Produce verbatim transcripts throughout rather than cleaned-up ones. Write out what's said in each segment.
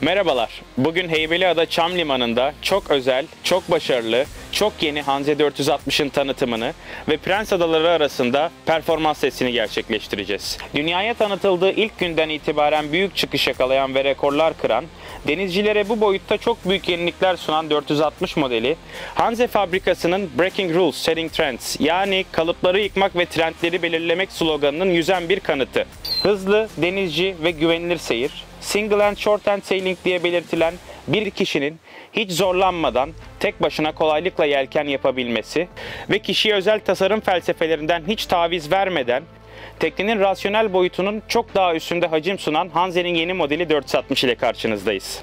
Merhabalar. Bugün Heybeliada Çam Limanı'nda çok özel, çok başarılı, çok yeni Hanze dört yüz altmışın tanıtımını ve Prens Adaları arasında performans testini gerçekleştireceğiz. Dünyaya tanıtıldığı ilk günden itibaren büyük çıkış yakalayan ve rekorlar kıran, denizcilere bu boyutta çok büyük yenilikler sunan dört yüz altmış modeli, Hanze fabrikasının Breaking Rules, Setting Trends yani kalıpları yıkmak ve trendleri belirlemek sloganının yüzen bir kanıtı. Hızlı, denizci ve güvenilir seyir, Single and Short Hand Sailing diye belirtilen bir kişinin hiç zorlanmadan tek başına kolaylıkla yelken yapabilmesi ve kişiye özel tasarım felsefelerinden hiç taviz vermeden teknenin rasyonel boyutunun çok daha üstünde hacim sunan Hanze'nin yeni modeli dört yüz altmış ile karşınızdayız.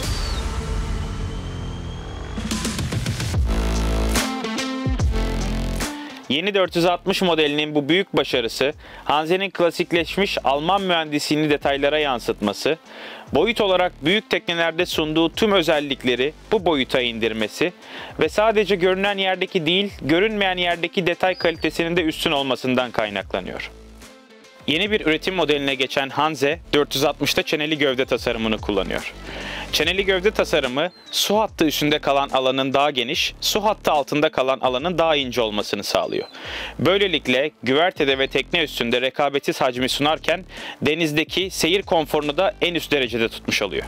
Yeni dört yüz altmış modelinin bu büyük başarısı, Hanze'nin klasikleşmiş Alman mühendisliğini detaylara yansıtması, boyut olarak büyük teknelerde sunduğu tüm özellikleri bu boyuta indirmesi ve sadece görünen yerdeki değil, görünmeyen yerdeki detay kalitesinin de üstün olmasından kaynaklanıyor. Yeni bir üretim modeline geçen Hanze, dört yüz altmışta çeneli gövde tasarımını kullanıyor. Çeneli gövde tasarımı, su hattı üstünde kalan alanın daha geniş, su hattı altında kalan alanın daha ince olmasını sağlıyor. Böylelikle güvertede ve tekne üstünde rekabetsiz hacmi sunarken denizdeki seyir konforunu da en üst derecede tutmuş oluyor.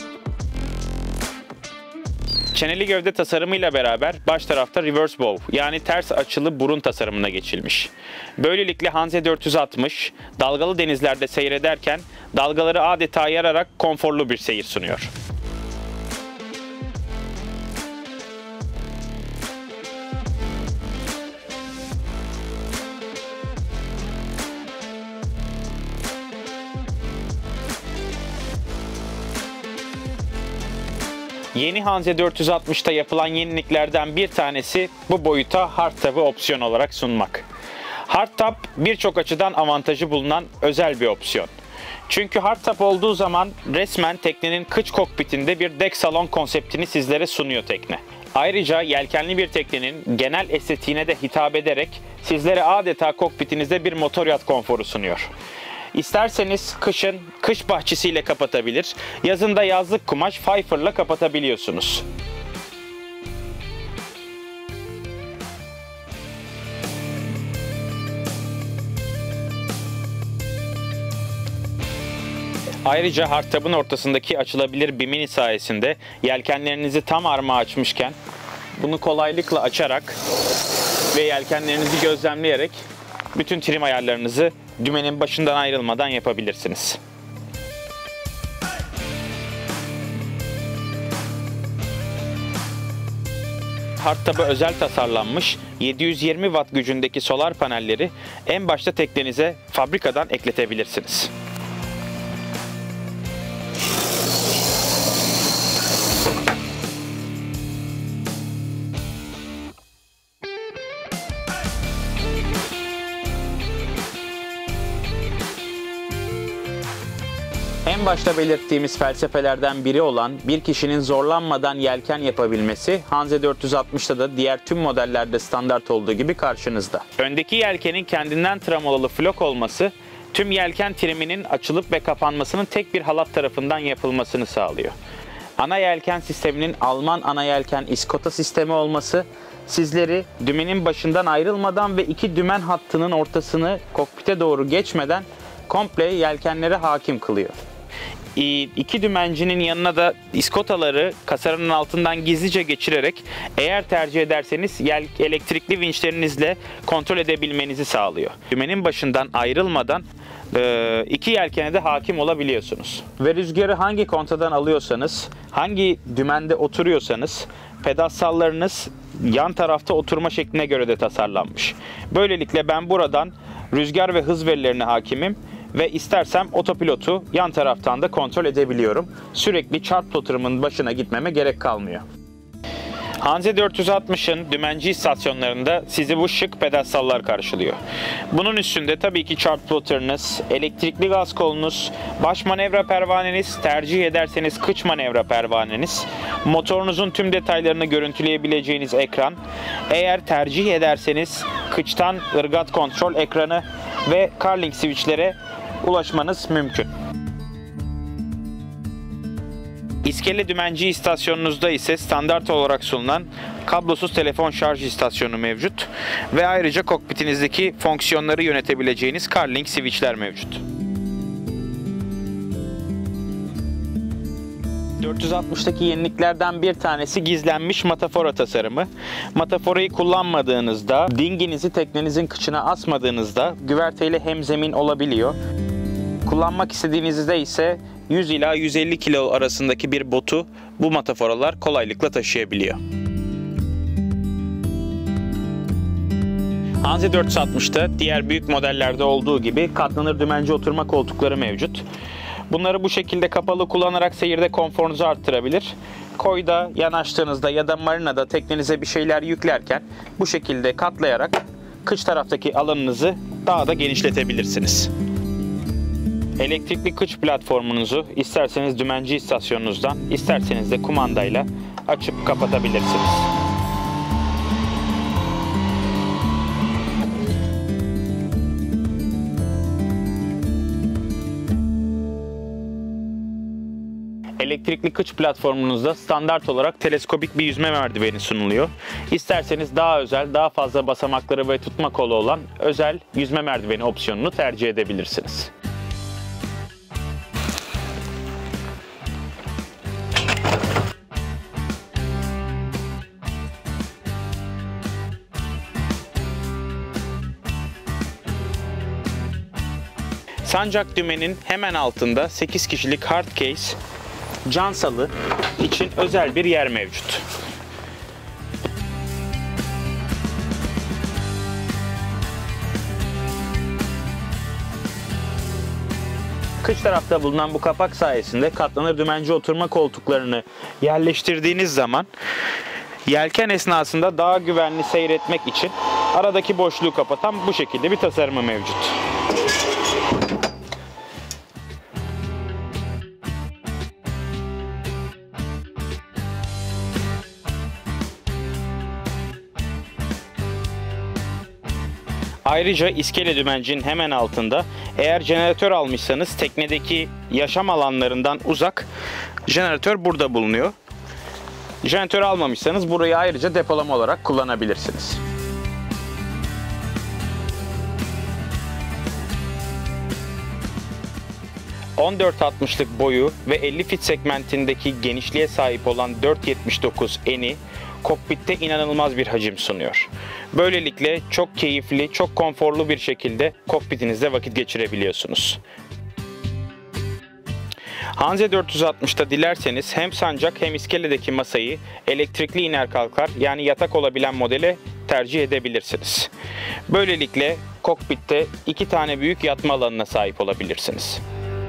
Çeneli gövde tasarımıyla beraber baş tarafta reverse bow yani ters açılı burun tasarımına geçilmiş. Böylelikle Hanze dört yüz altmış dalgalı denizlerde seyrederken dalgaları adeta yararak konforlu bir seyir sunuyor. Yeni Hanze dört yüz altmışta yapılan yeniliklerden bir tanesi bu boyuta hardtop'ı opsiyon olarak sunmak. Hardtop birçok açıdan avantajı bulunan özel bir opsiyon. Çünkü hardtop olduğu zaman resmen teknenin kıç kokpitinde bir dek salon konseptini sizlere sunuyor tekne. Ayrıca yelkenli bir teknenin genel estetiğine de hitap ederek sizlere adeta kokpitinizde bir motor yat konforu sunuyor. İsterseniz kışın kış bahçesiyle kapatabilir, yazın da yazlık kumaş fifer'la kapatabiliyorsunuz. Ayrıca hardtop'un ortasındaki açılabilir bimini sayesinde yelkenlerinizi tam arma açmışken bunu kolaylıkla açarak ve yelkenlerinizi gözlemleyerek bütün trim ayarlarınızı dümenin başından ayrılmadan yapabilirsiniz. Hardtop'a özel tasarlanmış yedi yüz yirmi watt gücündeki solar panelleri en başta teknenize fabrikadan ekletebilirsiniz. En başta belirttiğimiz felsefelerden biri olan bir kişinin zorlanmadan yelken yapabilmesi Hanze dört yüz altmışta da diğer tüm modellerde standart olduğu gibi karşınızda. Öndeki yelkenin kendinden tramolalı flok olması tüm yelken triminin açılıp ve kapanmasının tek bir halat tarafından yapılmasını sağlıyor. Ana yelken sisteminin Alman ana yelken iskota sistemi olması sizleri dümenin başından ayrılmadan ve iki dümen hattının ortasını kokpite doğru geçmeden komple yelkenlere hakim kılıyor. İki dümencinin yanına da iskotaları kasaranın altından gizlice geçirerek eğer tercih ederseniz elektrikli vinçlerinizle kontrol edebilmenizi sağlıyor. Dümenin başından ayrılmadan iki yelkene de hakim olabiliyorsunuz. Ve rüzgarı hangi kontadan alıyorsanız, hangi dümende oturuyorsanız pedastallarınız yan tarafta oturma şekline göre de tasarlanmış. Böylelikle ben buradan rüzgar ve hız verilerine hakimim ve istersem otopilotu yan taraftan da kontrol edebiliyorum. Sürekli chart plotter'ımın başına gitmeme gerek kalmıyor. Hanze dört yüz altmışın dümenci istasyonlarında sizi bu şık pedestallar karşılıyor. Bunun üstünde tabii ki chart plotter'ınız, elektrikli gaz kolunuz, baş manevra pervaneniz, tercih ederseniz kıç manevra pervaneniz, motorunuzun tüm detaylarını görüntüleyebileceğiniz ekran, eğer tercih ederseniz kıçtan ırgat kontrol ekranı ve Carling switchlere ulaşmanız mümkün. İskele dümenci istasyonunuzda ise standart olarak sunulan kablosuz telefon şarj istasyonu mevcut ve ayrıca kokpitinizdeki fonksiyonları yönetebileceğiniz CarLink switchler mevcut. dört yüz altmıştaki yeniliklerden bir tanesi gizlenmiş matafora tasarımı. Mataforayı kullanmadığınızda, dinginizi teknenizin kıçına asmadığınızda güverteyle hemzemin olabiliyor. Kullanmak istediğinizde ise yüz ila yüz elli kilo arasındaki bir botu bu mataforalar kolaylıkla taşıyabiliyor. Hanze dört yüz altmışta diğer büyük modellerde olduğu gibi katlanır dümenci oturma koltukları mevcut. Bunları bu şekilde kapalı kullanarak seyirde konforunuzu arttırabilir. Koyda yanaştığınızda ya da marinada teknenize bir şeyler yüklerken bu şekilde katlayarak kıç taraftaki alanınızı daha da genişletebilirsiniz. Elektrikli kıç platformunuzu isterseniz dümenci istasyonunuzdan, isterseniz de kumandayla açıp kapatabilirsiniz. Elektrikli kıç platformunuzda standart olarak teleskopik bir yüzme merdiveni sunuluyor. İsterseniz daha özel, daha fazla basamakları ve tutma kolu olan özel yüzme merdiveni opsiyonunu tercih edebilirsiniz. Sancak dümenin hemen altında sekiz kişilik hard case can salı için özel bir yer mevcut. Kıç tarafta bulunan bu kapak sayesinde katlanır dümenci oturma koltuklarını yerleştirdiğiniz zaman yelken esnasında daha güvenli seyretmek için aradaki boşluğu kapatan bu şekilde bir tasarımı mevcut. Ayrıca iskele dümencinin hemen altında eğer jeneratör almışsanız teknedeki yaşam alanlarından uzak jeneratör burada bulunuyor. Jeneratör almamışsanız burayı ayrıca depolama olarak kullanabilirsiniz. on dört altmışlık boyu ve elli fit segmentindeki genişliğe sahip olan dört yetmiş dokuz eni kokpitte inanılmaz bir hacim sunuyor. Böylelikle çok keyifli, çok konforlu bir şekilde kokpitinizde vakit geçirebiliyorsunuz. Hanze dört yüz altmışta dilerseniz hem sancak hem iskeledeki masayı elektrikli iner kalkar yani yatak olabilen modele tercih edebilirsiniz. Böylelikle kokpitte iki tane büyük yatma alanına sahip olabilirsiniz.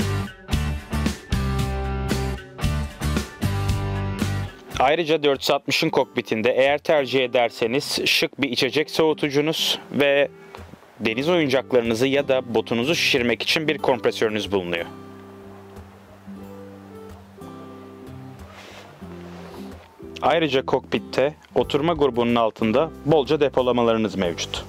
Ayrıca dört yüz altmışın kokpitinde eğer tercih ederseniz şık bir içecek soğutucunuz ve deniz oyuncaklarınızı ya da botunuzu şişirmek için bir kompresörünüz bulunuyor. Ayrıca kokpitte oturma grubunun altında bolca depolamalarınız mevcut.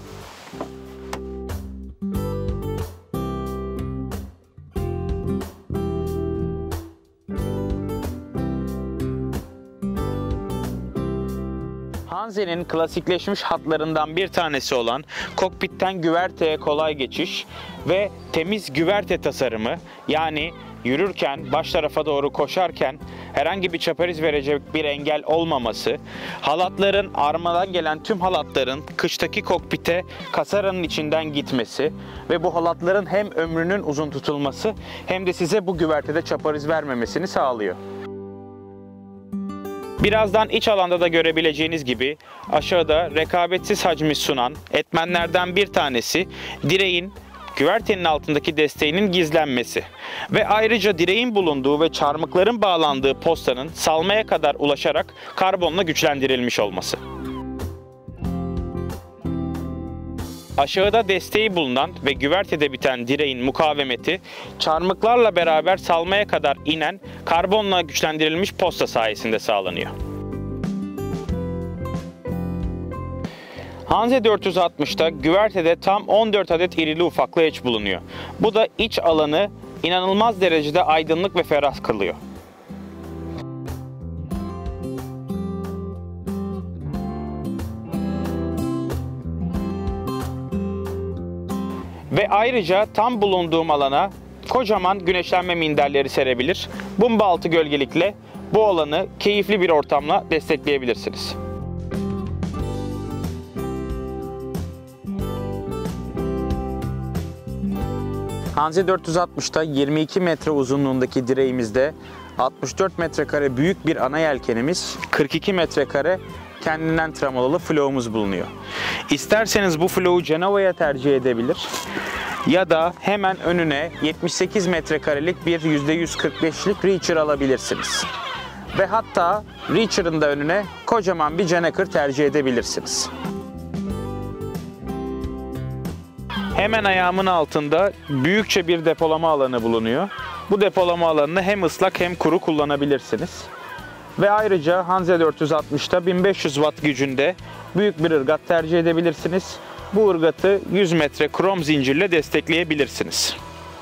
Hanze'nin klasikleşmiş hatlarından bir tanesi olan kokpitten güverteye kolay geçiş ve temiz güverte tasarımı, yani yürürken, baş tarafa doğru koşarken herhangi bir çapariz verecek bir engel olmaması, halatların, armadan gelen tüm halatların kıçtaki kokpite kasaranın içinden gitmesi ve bu halatların hem ömrünün uzun tutulması hem de size bu güvertede çapariz vermemesini sağlıyor. Birazdan iç alanda da görebileceğiniz gibi aşağıda rekabetsiz hacmi sunan etmenlerden bir tanesi direğin güvertenin altındaki desteğinin gizlenmesi ve ayrıca direğin bulunduğu ve çarmıkların bağlandığı postanın salmaya kadar ulaşarak karbonla güçlendirilmiş olması. Aşağıda desteği bulunan ve güvertede biten direğin mukavemeti çarmıklarla beraber salmaya kadar inen karbonla güçlendirilmiş posta sayesinde sağlanıyor. Hanze dört yüz altmışta güvertede tam on dört adet irili ufaklı hatch bulunuyor. Bu da iç alanı inanılmaz derecede aydınlık ve ferah kılıyor. Ve ayrıca tam bulunduğum alana kocaman güneşlenme minderleri serebilir. Bomba altı gölgelikle bu alanı keyifli bir ortamla destekleyebilirsiniz. Hanze dört yüz altmışta yirmi iki metre uzunluğundaki direğimizde altmış dört metrekare büyük bir ana yelkenimiz, kırk iki metrekare kendinden tremolalı flow'umuz bulunuyor. İsterseniz bu flow'u Cenova'ya tercih edebilir ya da hemen önüne yetmiş sekiz metrekarelik bir yüzde yüz kırk beşlik Reacher alabilirsiniz. Ve hatta Reacher'ın da önüne kocaman bir Ceneker tercih edebilirsiniz. Hemen ayağımın altında büyükçe bir depolama alanı bulunuyor. Bu depolama alanını hem ıslak hem kuru kullanabilirsiniz. Ve ayrıca Hanze dört yüz altmışta bin beş yüz watt gücünde büyük bir ırgat tercih edebilirsiniz. Bu ırgatı yüz metre krom zincirle destekleyebilirsiniz.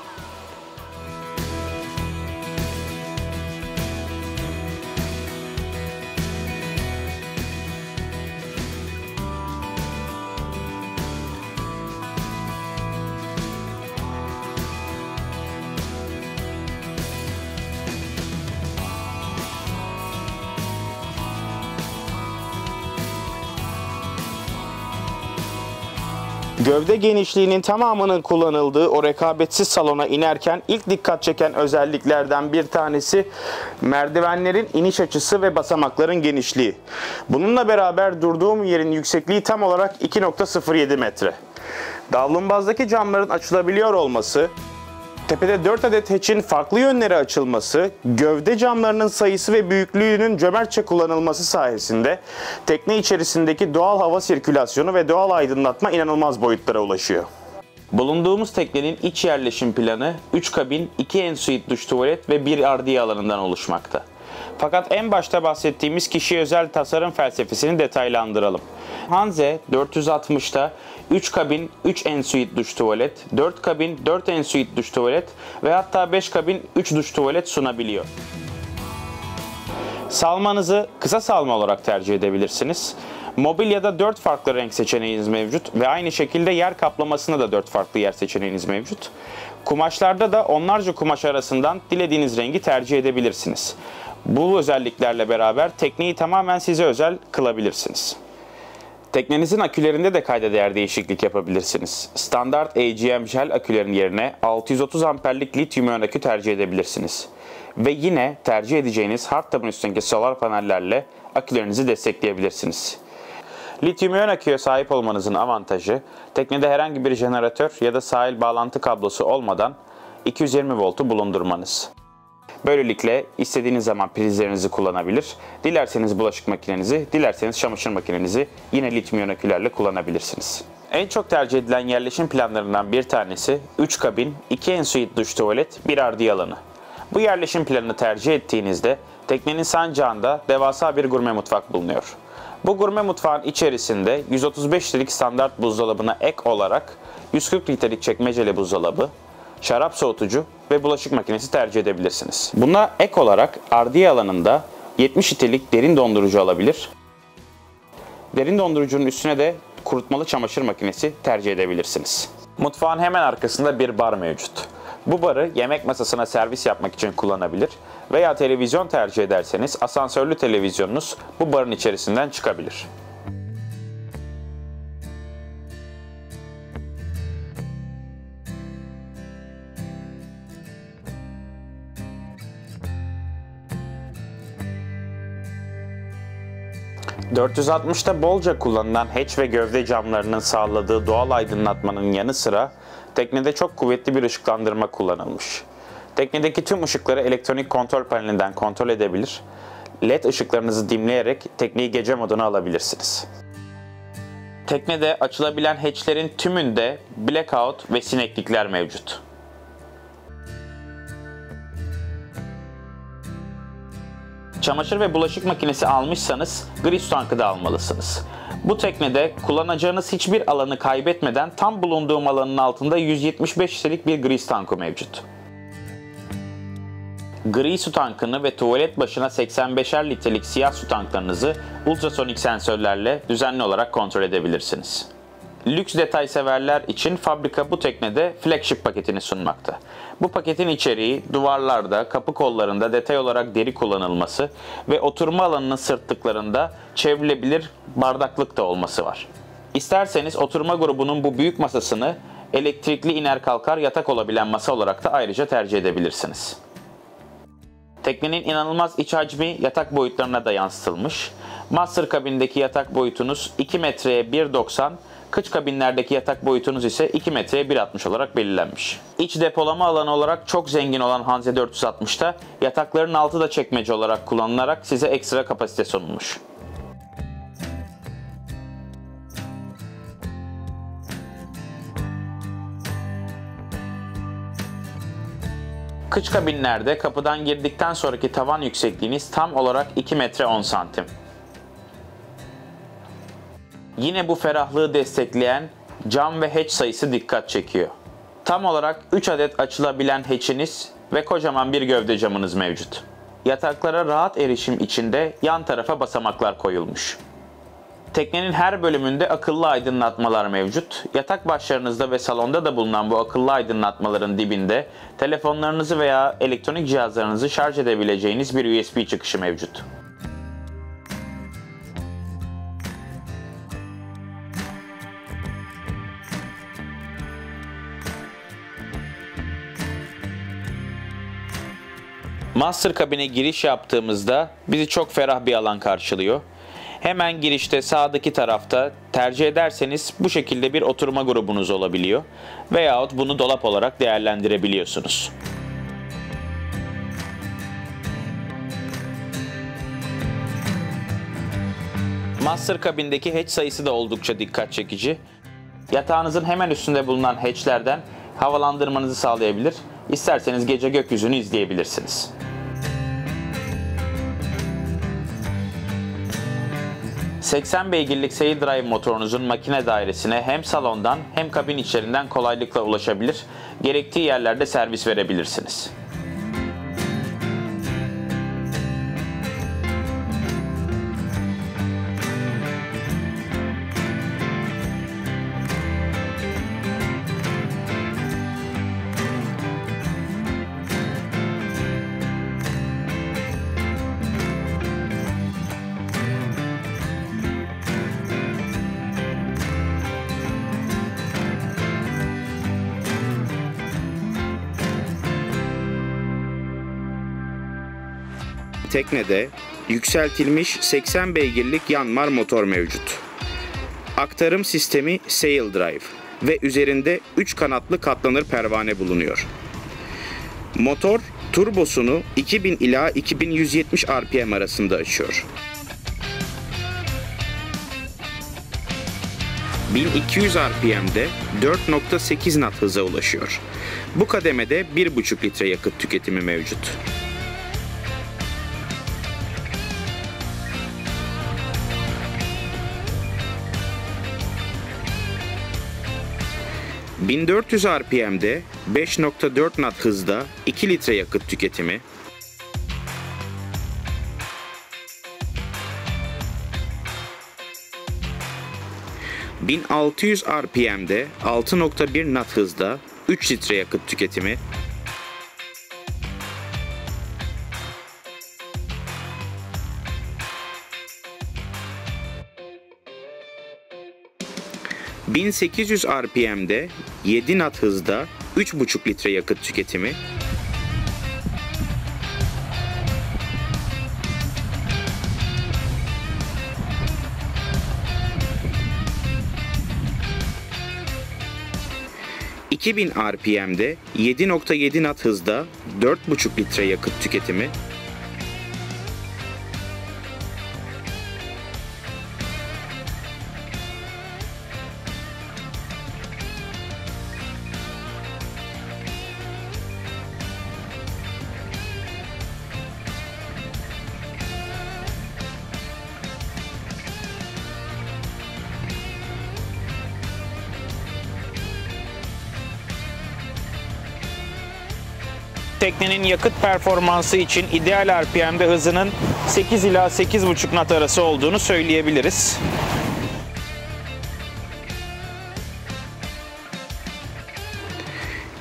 Gövde genişliğinin tamamının kullanıldığı o rekabetsiz salona inerken ilk dikkat çeken özelliklerden bir tanesi merdivenlerin iniş açısı ve basamakların genişliği. Bununla beraber durduğum yerin yüksekliği tam olarak iki nokta sıfır yedi metre. Davlumbazdaki camların açılabiliyor olması, tepede dört adet hatch'in farklı yönlere açılması, gövde camlarının sayısı ve büyüklüğünün cömertçe kullanılması sayesinde tekne içerisindeki doğal hava sirkülasyonu ve doğal aydınlatma inanılmaz boyutlara ulaşıyor. Bulunduğumuz teknenin iç yerleşim planı üç kabin, iki ensuite duş tuvalet ve bir ardiye alanından oluşmakta. Fakat en başta bahsettiğimiz kişiye özel tasarım felsefesini detaylandıralım. Hanze dört yüz altmışta üç kabin, üç ensuite duş tuvalet, dört kabin, dört ensuite duş tuvalet ve hatta beş kabin, üç duş tuvalet sunabiliyor. Salmanızı kısa salma olarak tercih edebilirsiniz. Mobilyada dört farklı renk seçeneğiniz mevcut ve aynı şekilde yer kaplamasında da dört farklı yer seçeneğiniz mevcut. Kumaşlarda da onlarca kumaş arasından dilediğiniz rengi tercih edebilirsiniz. Bu özelliklerle beraber tekneyi tamamen size özel kılabilirsiniz. Teknenizin akülerinde de kayda değer değişiklik yapabilirsiniz. Standart A G M jel akülerin yerine altı yüz otuz amperlik lityum iyon akü tercih edebilirsiniz. Ve yine tercih edeceğiniz hard taban üstündeki solar panellerle akülerinizi destekleyebilirsiniz. Lityum iyon aküye sahip olmanızın avantajı, teknede herhangi bir jeneratör ya da sahil bağlantı kablosu olmadan iki yüz yirmi voltu bulundurmanız. Böylelikle istediğiniz zaman prizlerinizi kullanabilir, dilerseniz bulaşık makinenizi, dilerseniz çamaşır makinenizi yine lityum iyon akülerle kullanabilirsiniz. En çok tercih edilen yerleşim planlarından bir tanesi üç kabin, iki ensuite duş tuvalet, bir ardiye alanı. Bu yerleşim planını tercih ettiğinizde teknenin sancağında devasa bir gurme mutfak bulunuyor. Bu gurme mutfağın içerisinde yüz otuz beş litrelik standart buzdolabına ek olarak yüz kırk litrelik çekmeceli buzdolabı, şarap soğutucu ve bulaşık makinesi tercih edebilirsiniz. Buna ek olarak ardiye alanında yetmiş litrelik derin dondurucu alabilir. Derin dondurucunun üstüne de kurutmalı çamaşır makinesi tercih edebilirsiniz. Mutfağın hemen arkasında bir bar mevcut. Bu barı yemek masasına servis yapmak için kullanabilir veya televizyon tercih ederseniz asansörlü televizyonunuz bu barın içerisinden çıkabilir. dört yüz altmışta bolca kullanılan hatch ve gövde camlarının sağladığı doğal aydınlatmanın yanı sıra teknede çok kuvvetli bir ışıklandırma kullanılmış. Teknedeki tüm ışıkları elektronik kontrol panelinden kontrol edebilir, led ışıklarınızı dimleyerek tekneyi gece moduna alabilirsiniz. Teknede açılabilen hatchlerin tümünde blackout ve sineklikler mevcut. Çamaşır ve bulaşık makinesi almışsanız grease tankı da almalısınız. Bu teknede kullanacağınız hiçbir alanı kaybetmeden tam bulunduğum alanın altında yüz yetmiş beş litrelik bir grease tankı mevcut. Gri su tankını ve tuvalet başına seksen beşer litrelik siyah su tanklarınızı ultrasonik sensörlerle düzenli olarak kontrol edebilirsiniz. Lüks detay severler için fabrika bu teknede flagship paketini sunmakta. Bu paketin içeriği duvarlarda, kapı kollarında detay olarak deri kullanılması ve oturma alanının sırtlıklarında çevrilebilir bardaklık da olması var. İsterseniz oturma grubunun bu büyük masasını elektrikli iner kalkar yatak olabilen masa olarak da ayrıca tercih edebilirsiniz. Teknenin inanılmaz iç hacmi yatak boyutlarına da yansıtılmış. Master kabindeki yatak boyutunuz iki metreye bir doksan, kıç kabinlerdeki yatak boyutunuz ise iki metreye bir altmış olarak belirlenmiş. İç depolama alanı olarak çok zengin olan Hanze dört yüz altmışta yatakların altı da çekmece olarak kullanılarak size ekstra kapasite sunulmuş. Kıç kabinlerde kapıdan girdikten sonraki tavan yüksekliğiniz tam olarak iki metre on santim. Yine bu ferahlığı destekleyen cam ve hatch sayısı dikkat çekiyor. Tam olarak üç adet açılabilen hatch'iniz ve kocaman bir gövde camınız mevcut. Yataklara rahat erişim içinde yan tarafa basamaklar koyulmuş. Teknenin her bölümünde akıllı aydınlatmalar mevcut. Yatak başlarınızda ve salonda da bulunan bu akıllı aydınlatmaların dibinde telefonlarınızı veya elektronik cihazlarınızı şarj edebileceğiniz bir U S B çıkışı mevcut. Master kabine giriş yaptığımızda bizi çok ferah bir alan karşılıyor. Hemen girişte sağdaki tarafta tercih ederseniz bu şekilde bir oturma grubunuz olabiliyor. Veyahut bunu dolap olarak değerlendirebiliyorsunuz. Master kabindeki hatch sayısı da oldukça dikkat çekici. Yatağınızın hemen üstünde bulunan hatchlerden havalandırmanızı sağlayabilir. İsterseniz gece gökyüzünü izleyebilirsiniz. seksen beygirlik Sail Drive motorunuzun makine dairesine hem salondan hem kabin içlerinden kolaylıkla ulaşabilir, gerektiği yerlerde servis verebilirsiniz. Teknede yükseltilmiş seksen beygirlik yanmar motor mevcut. Aktarım sistemi Sail Drive ve üzerinde üç kanatlı katlanır pervane bulunuyor. Motor turbosunu iki bin ila iki bin yüz yetmiş R P M arasında açıyor. bin iki yüz R P M'de dört nokta sekiz knot hıza ulaşıyor. Bu kademede bir buçuk litre yakıt tüketimi mevcut. bin dört yüz R P M'de beş nokta dört knot hızda iki litre yakıt tüketimi, bin altı yüz R P M'de altı nokta bir knot hızda üç litre yakıt tüketimi, bin sekiz yüz R P M'de yedi knot hızda üç buçuk litre yakıt tüketimi, iki bin R P M'de yedi nokta yedi knot hızda dört buçuk litre yakıt tüketimi, Teknenin yakıt performansı için ideal R P M'de hızının sekiz ila sekiz buçuk knot arası olduğunu söyleyebiliriz.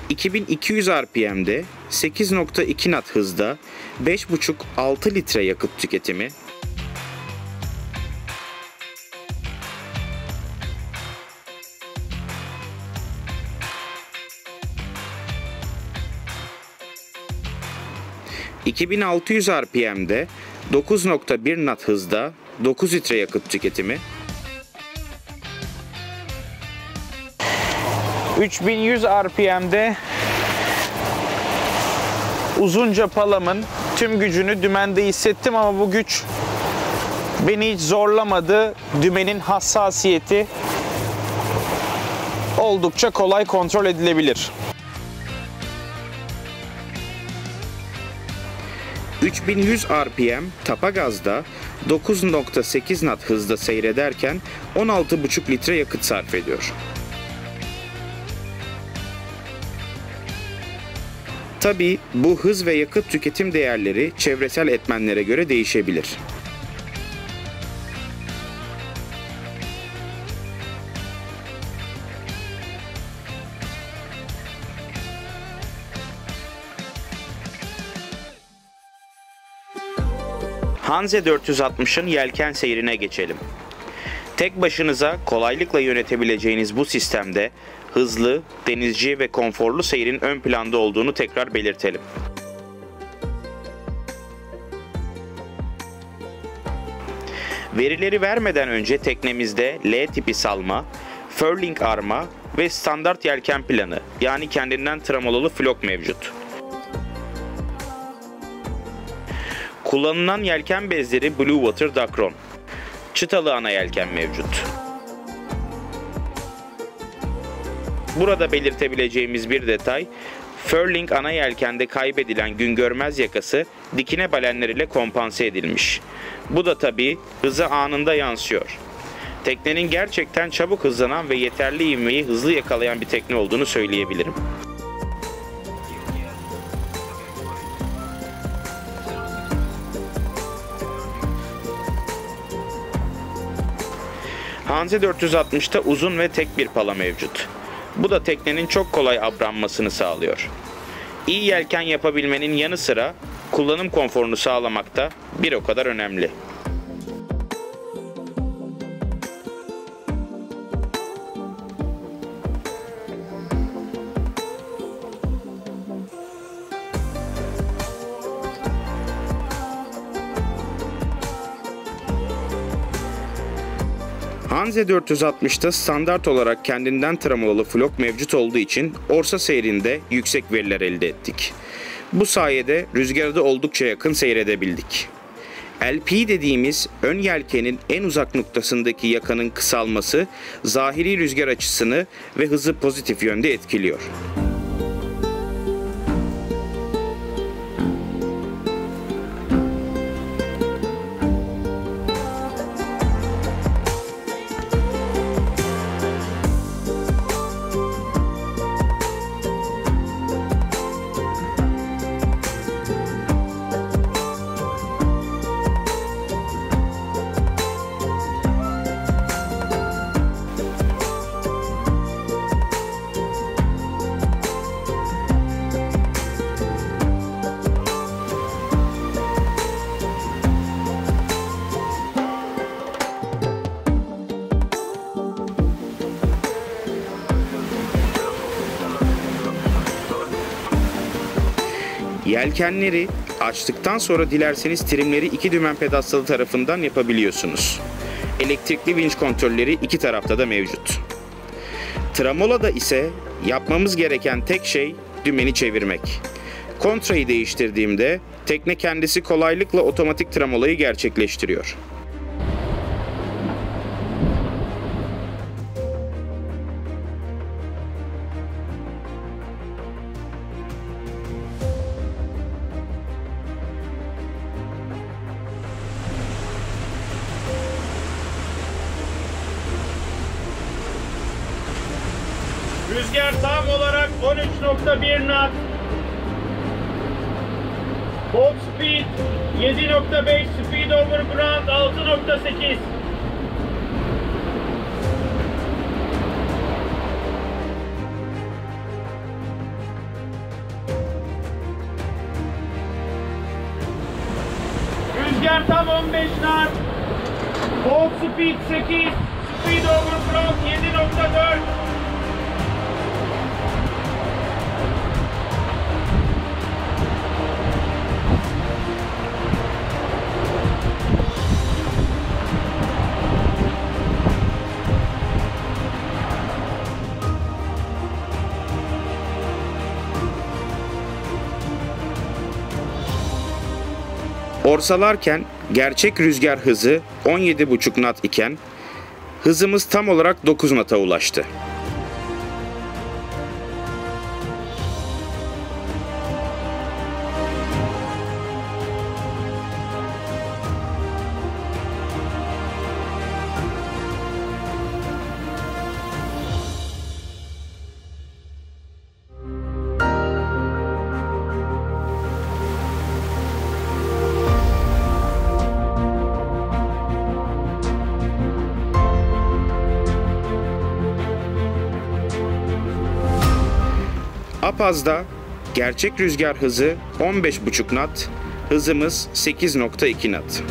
iki bin iki yüz R P M'de sekiz nokta iki knot hızda beş buçuk altı litre yakıt tüketimi, iki bin altı yüz R P M'de dokuz nokta bir knot hızda dokuz litre yakıt tüketimi, üç bin yüz R P M'de uzunca palamın tüm gücünü dümende hissettim ama bu güç beni hiç zorlamadı. Dümenin hassasiyeti oldukça kolay kontrol edilebilir. üç bin yüz R P M tapa gazda dokuz nokta sekiz knot hızda seyrederken on altı buçuk litre yakıt sarf ediyor. Tabii bu hız ve yakıt tüketim değerleri çevresel etmenlere göre değişebilir. Hanze dört yüz altmışın yelken seyrine geçelim. Tek başınıza kolaylıkla yönetebileceğiniz bu sistemde hızlı, denizci ve konforlu seyrin ön planda olduğunu tekrar belirtelim. Verileri vermeden önce teknemizde L tipi salma, furling arma ve standart yelken planı, yani kendinden tremololu flok mevcut. Kullanılan yelken bezleri Blue Water Dacron. Çıtalı ana yelken mevcut. Burada belirtebileceğimiz bir detay, furling ana yelkende kaybedilen güngörmez yakası dikine balenler ile kompanse edilmiş. Bu da tabii hıza anında yansıyor. Teknenin gerçekten çabuk hızlanan ve yeterli ivmeyi hızlı yakalayan bir tekne olduğunu söyleyebilirim. Hanze dört yüz altmışta uzun ve tek bir pala mevcut. Bu da teknenin çok kolay abranmasını sağlıyor. İyi yelken yapabilmenin yanı sıra kullanım konforunu sağlamak da bir o kadar önemli. Hanze dört yüz altmışta standart olarak kendinden tremololu flok mevcut olduğu için orsa seyrinde yüksek veriler elde ettik. Bu sayede rüzgara da oldukça yakın seyredebildik. L P dediğimiz ön yelkenin en uzak noktasındaki yakanın kısalması zahiri rüzgar açısını ve hızı pozitif yönde etkiliyor. Yelkenleri açtıktan sonra dilerseniz trimleri iki dümen pedestalı tarafından yapabiliyorsunuz. Elektrikli vinç kontrolleri iki tarafta da mevcut. Tremolada ise yapmamız gereken tek şey dümeni çevirmek. Kontrayı değiştirdiğimde tekne kendisi kolaylıkla otomatik tremolayı gerçekleştiriyor. Rüzgar tam olarak on üç nokta bir knot. Boat speed yedi nokta beş, speed over ground altı nokta sekiz. on beş knot. Bolt speed sekiz. Speed over front yedi nokta dört. Orsalarken gerçek rüzgar hızı on yedi buçuk knot iken hızımız tam olarak dokuz knot'a ulaştı. Apaz'da gerçek rüzgar hızı on beş buçuk knot, hızımız sekiz nokta iki knot.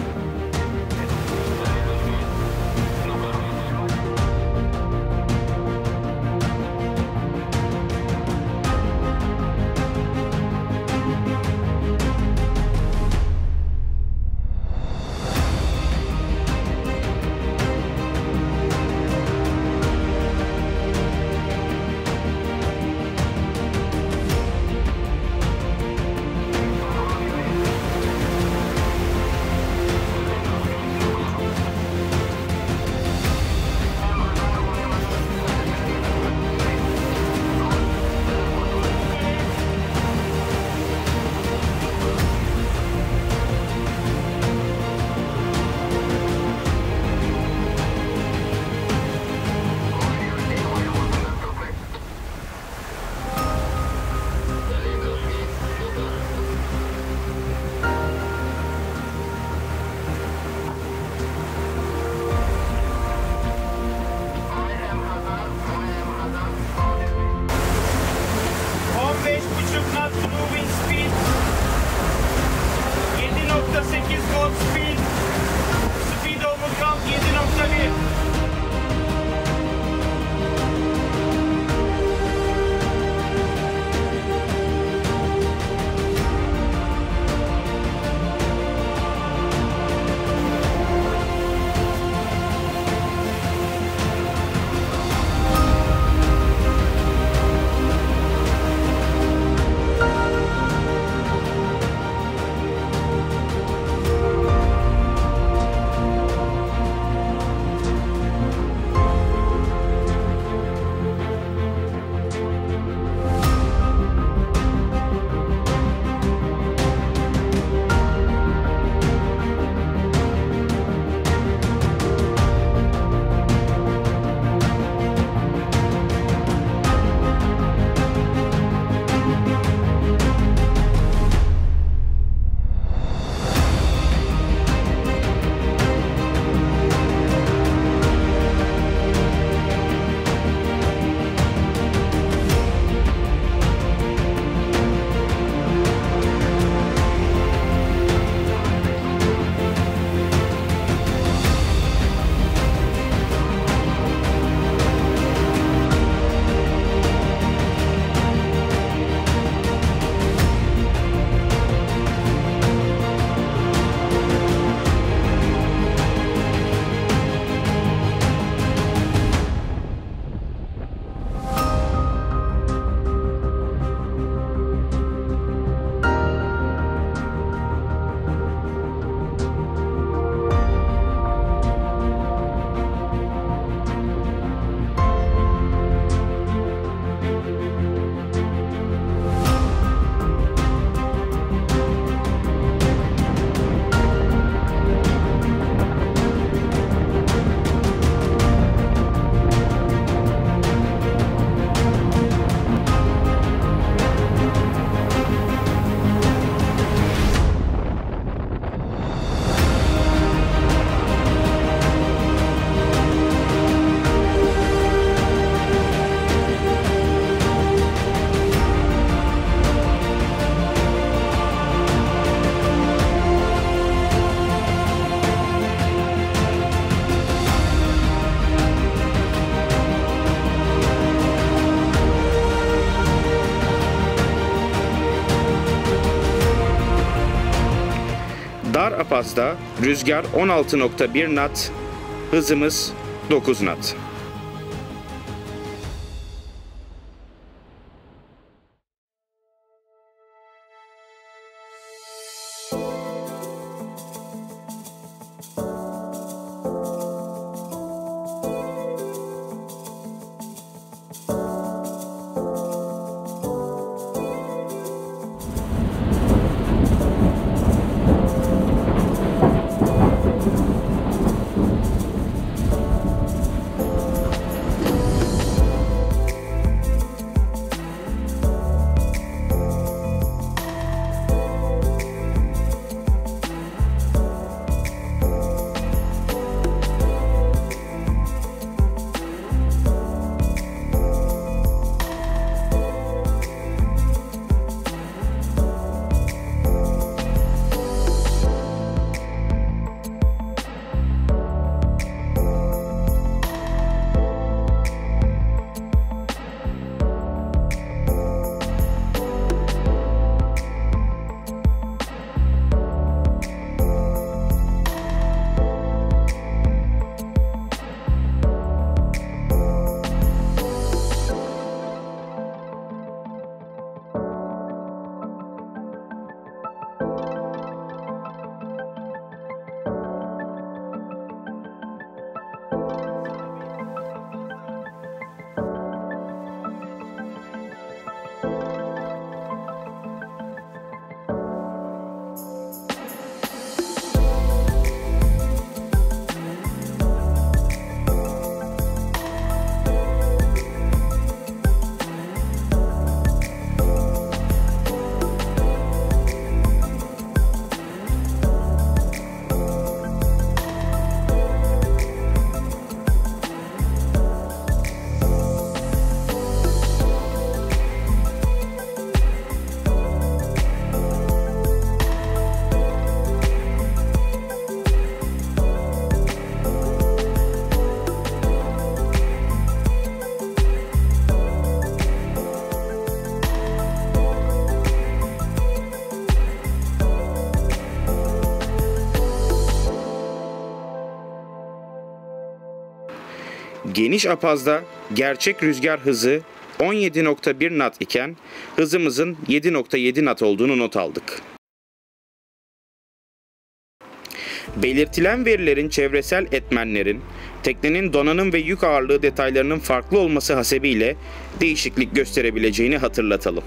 Apaz'da rüzgar on altı nokta bir knot, hızımız dokuz knot. Geniş apazda gerçek rüzgar hızı on yedi nokta bir knot iken hızımızın yedi nokta yedi knot olduğunu not aldık. Belirtilen verilerin çevresel etmenlerin, teknenin donanım ve yük ağırlığı detaylarının farklı olması hasebiyle değişiklik gösterebileceğini hatırlatalım.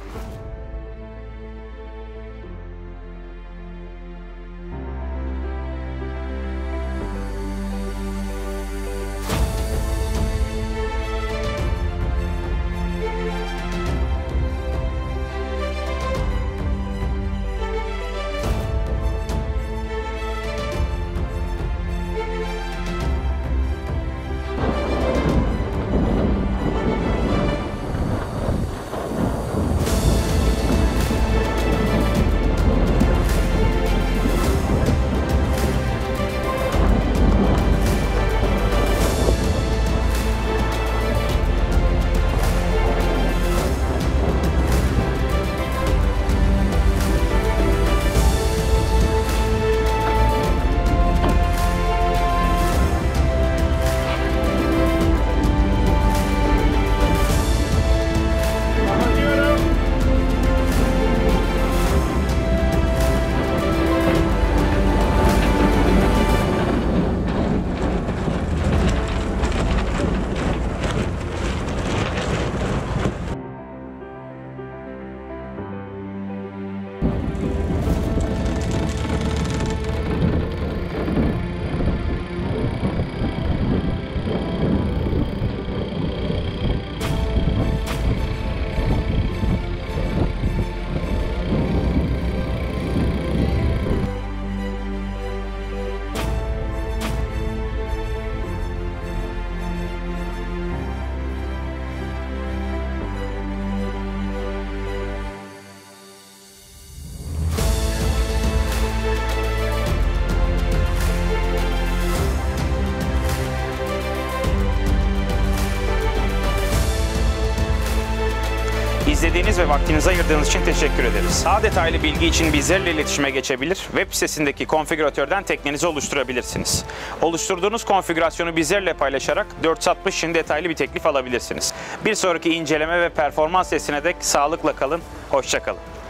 İzlediğiniz ve vaktinizi ayırdığınız için teşekkür ederiz. Daha detaylı bilgi için bizlerle iletişime geçebilir, web sitesindeki konfigüratörden teknenizi oluşturabilirsiniz. Oluşturduğunuz konfigürasyonu bizlerle paylaşarak dört yüz altmış için detaylı bir teklif alabilirsiniz. Bir sonraki inceleme ve performans testine dek sağlıkla kalın, hoşça kalın.